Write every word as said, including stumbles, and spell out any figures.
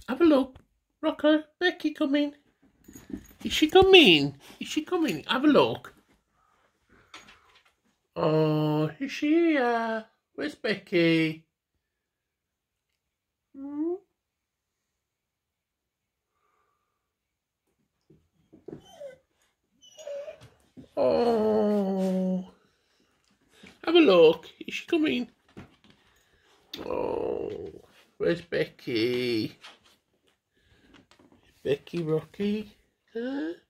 Have a look. Rocker, Becky coming. Is she coming? Is she coming? Have a look. Oh, is she here? Where's Becky? Hmm? Oh. Have a look. Is she coming? Oh. Where's Becky? Becky Rocky? Huh?